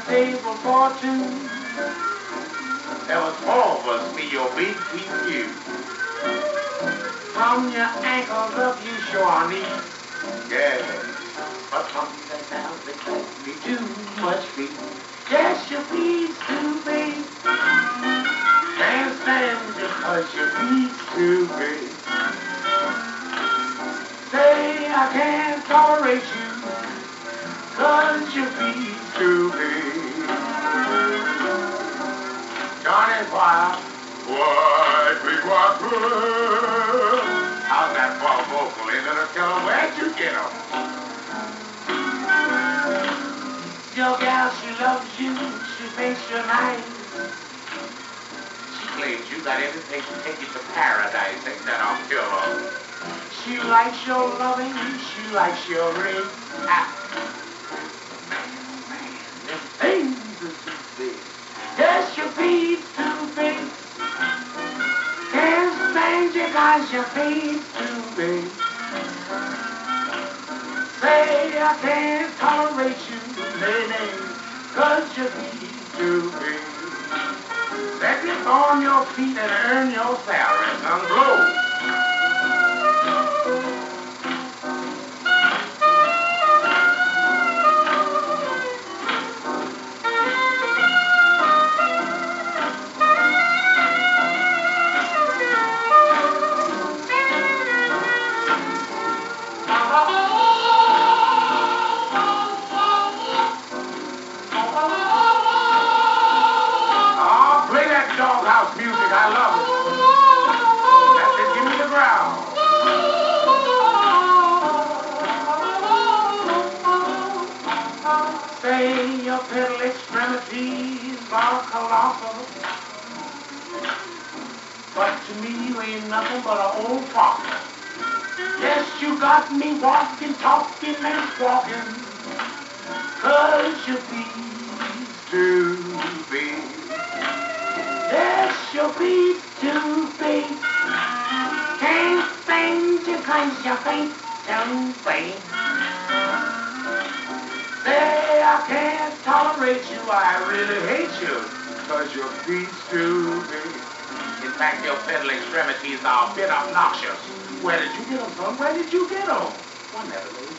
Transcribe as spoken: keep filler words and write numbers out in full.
stable fortune. There was four of us, me, your big feet, you. From your ankles up, you show our knees. Yeah. But from the down, they cost me too much feet. Yes, your feet's too big. Can't stand you 'cause your feet's too big. Say I can't tolerate you 'cause your feet's too big. Johnny Choir. What we want. How's that for a vocal? Ain't gonna tell them where'd you get them? Your gal, she loves you. She thinks you're nice. She claims you got everything to take you to paradise. Ain't that a killer? She likes your loving. She likes your ring. Ah. Man, man, them things are too big. Yes, your feet's too big. Can't stand you 'cause your feet's too big. Say I can't tolerate you, lady, 'cause your feet's too big. Set it on your feet and earn your salary, son. Blow. Doghouse music, I love it. That's it, give me the growl. Say your pedal extremities are colossal, but to me you ain't nothing but an old fossil. Yes, you got me walking, talking, and walking, 'cause your feet's too big. Yes, your feet's too big. Can't stand you 'cause your feet too big. Say I can't tolerate you, I really hate you, 'cause your feet's too big. In fact, your pedal extremities are a bit obnoxious. Where did you get them from? Where did you get them? One never knows.